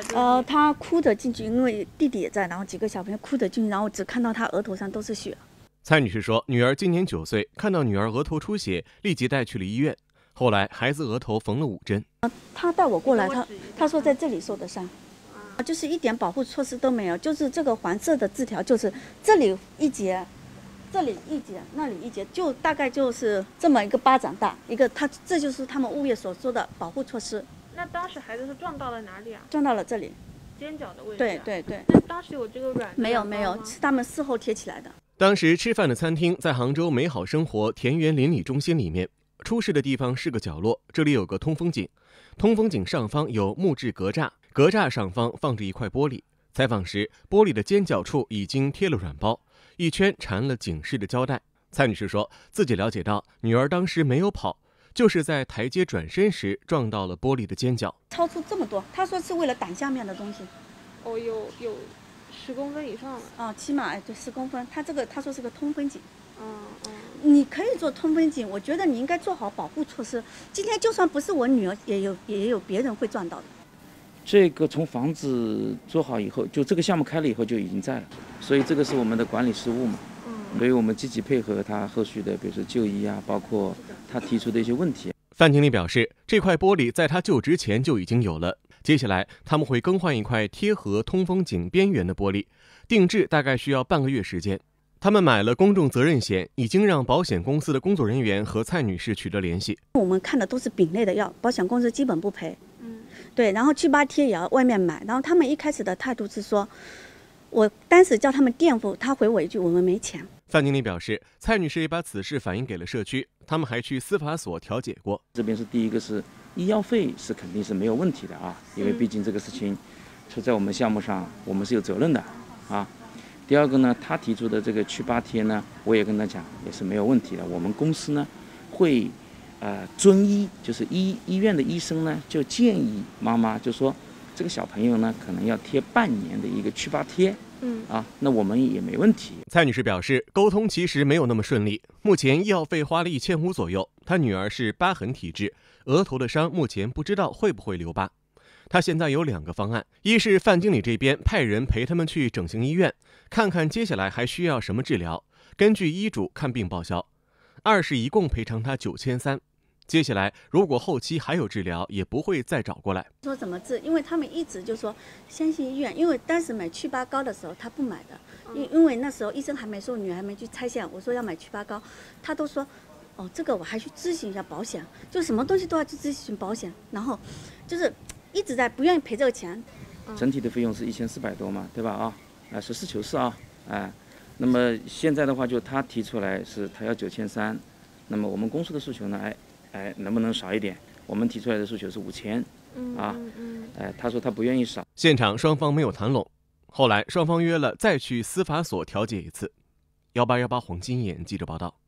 他哭着进去，因为弟弟也在，然后几个小朋友哭着进去，然后只看到他额头上都是血。 蔡女士说，女儿今年9岁，看到女儿额头出血，立即带去了医院。后来孩子额头缝了5针。 他带我过来，他说在这里受的伤，就是一点保护措施都没有，就是这个黄色的字条，就是这里一节，这里一节，那里一节，就大概就是这么一个巴掌大一个。这就是他们物业所说的保护措施。 那当时孩子是撞到了哪里啊？ 撞到了这里， 肩胛的位置。 对。 那当时有这个软？ 没有，是他们事后贴起来的。 当时吃饭的餐厅在杭州美好生活田园邻里中心里面，出事的地方是个角落，这里有个通风井，通风井上方有木质格栅，格栅上方放着一块玻璃。采访时，玻璃的尖角处已经贴了软包，一圈缠了警示的胶带。蔡女士说，自己了解到女儿当时没有跑，就是在台阶转身时撞到了玻璃的尖角， 超出这么多。他说是为了挡下面的东西。 有10公分以上了。 起码对10公分。他说是个通风井。你可以做通风井，我觉得你应该做好保护措施。今天就算不是我女儿，也有别人会撞到的。 这个从房子做好以后，就这个项目开了以后就已经在了，所以这个是我们的管理失误嘛。所以我们积极配合他后续的，比如说就医啊，包括他提出的一些问题。 范经理表示，这块玻璃在他就职前就已经有了，接下来他们会更换一块贴合通风井边缘的玻璃，定制大概需要半个月时间。他们买了公众责任险，已经让保险公司的工作人员和蔡女士取得联系。 我们看的都是丙类的药，保险公司基本不赔。对，然后祛疤贴也要外面买。然后他们一开始的态度是说，我当时叫他们垫付，他回我一句我们没钱。 范经理表示，蔡女士也把此事反映给了社区，他们还去司法所调解过。 这边是第一个是医药费是肯定是没有问题的啊，因为毕竟这个事情出在我们项目上，我们是有责任的啊。第二个呢，他提出的这个祛疤贴呢，我也跟他讲也是没有问题的。我们公司呢会遵医，就是医院的医生呢就建议妈妈就说这个小朋友呢可能要贴半年的一个祛疤贴。那我们也没问题。 蔡女士表示，沟通其实没有那么顺利，目前医药费花了1500左右。她女儿是疤痕体质，额头的伤目前不知道会不会留疤。她现在有2个方案，一是范经理这边派人陪他们去整形医院，看看接下来还需要什么治疗，根据医嘱看病报销；二是一共赔偿她9300。接下来如果后期还有治疗，也不会再找过来。 说怎么治？因为他们一直就说相信医院，因为当时买祛疤膏的时候他不买的，因为那时候医生还没说，女儿还没去拆线，我说要买祛疤膏，他都说这个我还去咨询一下保险，就什么东西都要去咨询保险，然后就是一直在不愿意赔这个钱。 整体的费用是1400多嘛，对吧？实事求是啊，那么现在的话，就他提出来是他要9300，那么我们公司的诉求呢，能不能少一点？我们提出来的诉求是5000，他说他不愿意少。 现场双方没有谈拢，后来双方约了再去司法所调解一次。1818黄金眼记者报道。